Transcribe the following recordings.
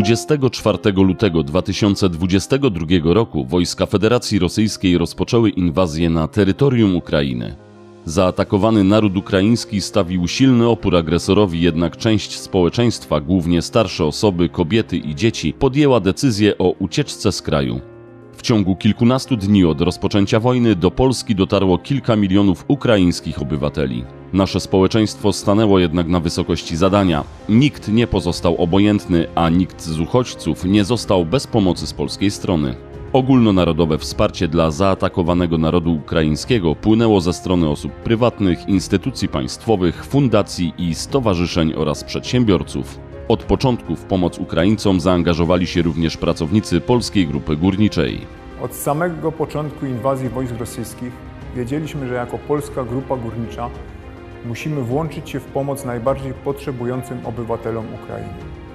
24 lutego 2022 roku wojska Federacji Rosyjskiej rozpoczęły inwazję na terytorium Ukrainy. Zaatakowany naród ukraiński stawił silny opór agresorowi, jednak część społeczeństwa, głównie starsze osoby, kobiety i dzieci, podjęła decyzję o ucieczce z kraju. W ciągu kilkunastu dni od rozpoczęcia wojny do Polski dotarło kilka milionów ukraińskich obywateli. Nasze społeczeństwo stanęło jednak na wysokości zadania. Nikt nie pozostał obojętny, a nikt z uchodźców nie został bez pomocy z polskiej strony. Ogólnonarodowe wsparcie dla zaatakowanego narodu ukraińskiego płynęło ze strony osób prywatnych, instytucji państwowych, fundacji i stowarzyszeń oraz przedsiębiorców. Od początku w pomoc Ukraińcom zaangażowali się również pracownicy Polskiej Grupy Górniczej. Od samego początku inwazji wojsk rosyjskich wiedzieliśmy, że jako Polska Grupa Górnicza musimy włączyć się w pomoc najbardziej potrzebującym obywatelom Ukrainy.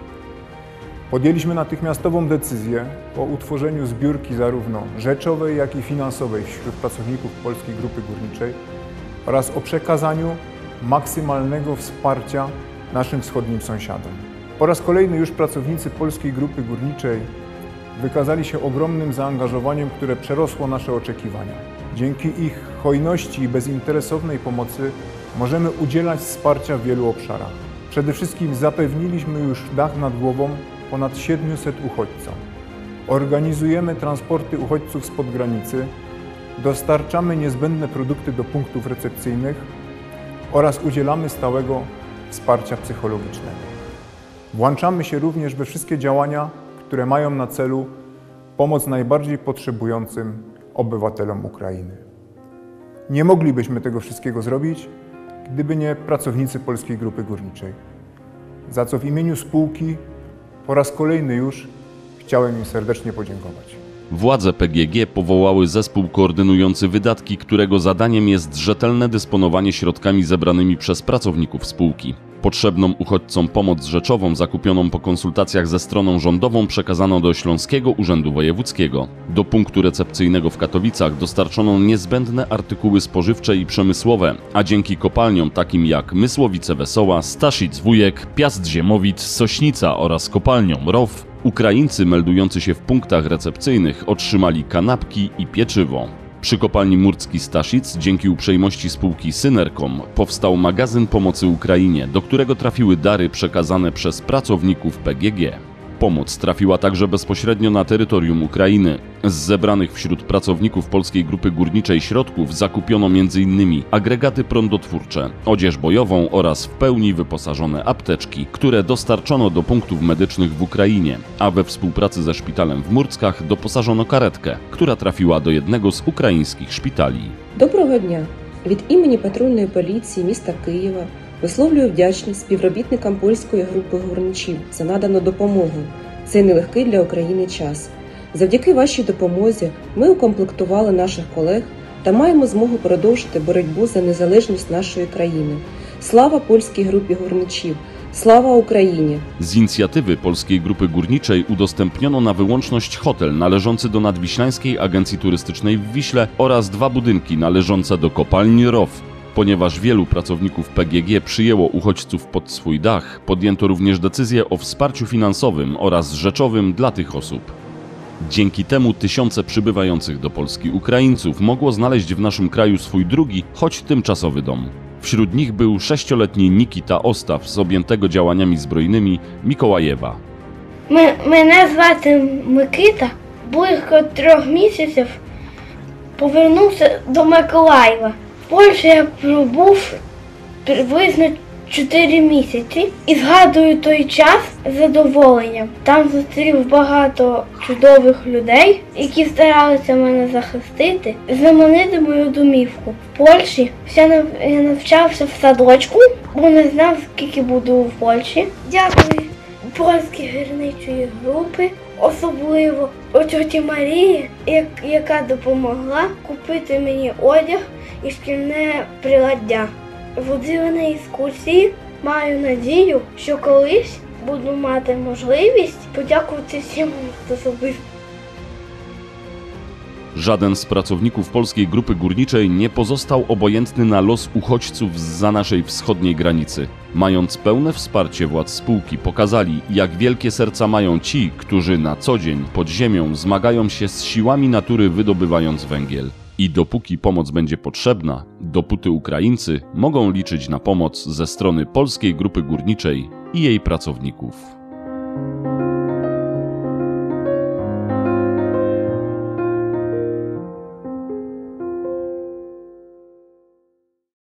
Podjęliśmy natychmiastową decyzję o utworzeniu zbiórki zarówno rzeczowej, jak i finansowej wśród pracowników Polskiej Grupy Górniczej oraz o przekazaniu maksymalnego wsparcia naszym wschodnim sąsiadom. Po raz kolejny już pracownicy Polskiej Grupy Górniczej wykazali się ogromnym zaangażowaniem, które przerosło nasze oczekiwania. Dzięki ich hojności i bezinteresownej pomocy możemy udzielać wsparcia w wielu obszarach. Przede wszystkim zapewniliśmy już dach nad głową ponad 700 uchodźcom. Organizujemy transporty uchodźców spod granicy, dostarczamy niezbędne produkty do punktów recepcyjnych oraz udzielamy stałego wsparcia psychologicznego. Włączamy się również we wszystkie działania, które mają na celu pomoc najbardziej potrzebującym obywatelom Ukrainy. Nie moglibyśmy tego wszystkiego zrobić, gdyby nie pracownicy Polskiej Grupy Górniczej, za co w imieniu spółki po raz kolejny już chciałem im serdecznie podziękować. Władze PGG powołały zespół koordynujący wydatki, którego zadaniem jest rzetelne dysponowanie środkami zebranymi przez pracowników spółki. Potrzebną uchodźcom pomoc rzeczową zakupioną po konsultacjach ze stroną rządową przekazano do Śląskiego Urzędu Wojewódzkiego. Do punktu recepcyjnego w Katowicach dostarczono niezbędne artykuły spożywcze i przemysłowe, a dzięki kopalniom takim jak Mysłowice Wesoła, Staszic-Wujek, Piast-Ziemowic, Sośnica oraz kopalniom ROW, Ukraińcy meldujący się w punktach recepcyjnych otrzymali kanapki i pieczywo. Przy kopalni Murcki Staszic dzięki uprzejmości spółki Synercom powstał magazyn pomocy Ukrainie, do którego trafiły dary przekazane przez pracowników PGG. Pomoc trafiła także bezpośrednio na terytorium Ukrainy. Z zebranych wśród pracowników Polskiej Grupy Górniczej środków zakupiono m.in. agregaty prądotwórcze, odzież bojową oraz w pełni wyposażone apteczki, które dostarczono do punktów medycznych w Ukrainie, a we współpracy ze szpitalem w Murckach doposażono karetkę, która trafiła do jednego z ukraińskich szpitali. Доброго дня! Від імені патрульної поліції міста Києва висловлюю вдячність співробітникам Польської групи гурничів за надану допомогу в цей нелегкий для України час. Завдяки вашій допомозі ми укомплектували наших колег та маємо змогу продовжити боротьбу за незалежність нашої країни. Слава Польській групі гурничів! Слава Ukrainie! Z inicjatywy Polskiej Grupy Górniczej udostępniono na wyłączność hotel należący do Nadwiślańskiej Agencji Turystycznej w Wiśle oraz 2 budynki należące do kopalni ROW. Ponieważ wielu pracowników PGG przyjęło uchodźców pod swój dach, podjęto również decyzję o wsparciu finansowym oraz rzeczowym dla tych osób. Dzięki temu tysiące przybywających do Polski Ukraińców mogło znaleźć w naszym kraju swój drugi, choć tymczasowy dom. Wśród nich był 6-letni Nikita Ostaw z objętego działaniami zbrojnymi Mikołajewa. Мене звати Микита. Близько 3 місяців повернувся до Миколаєва. В Польщі я пробув приблизно 4 місяці і згадую той час з задоволенням. Там зустрів багато чудових людей, які старалися мене захистити, заманити мою домівку. В Польщі я навчався в садочку, бо не знав, скільки буду в Польщі. Дякую Польській гірничої групи, особливо тьоті Марії, яка допомогла купити мені одяг і шкільне приладдя. Водили на екскурсії. Маю надію, що колись буду мати можливість подякувати всім особисто. Żaden z pracowników Polskiej Grupy Górniczej nie pozostał obojętny na los uchodźców zza naszej wschodniej granicy. Mając pełne wsparcie władz spółki, pokazali, jak wielkie serca mają ci, którzy na co dzień pod ziemią zmagają się z siłami natury, wydobywając węgiel. I dopóki pomoc będzie potrzebna, dopóty Ukraińcy mogą liczyć na pomoc ze strony Polskiej Grupy Górniczej i jej pracowników.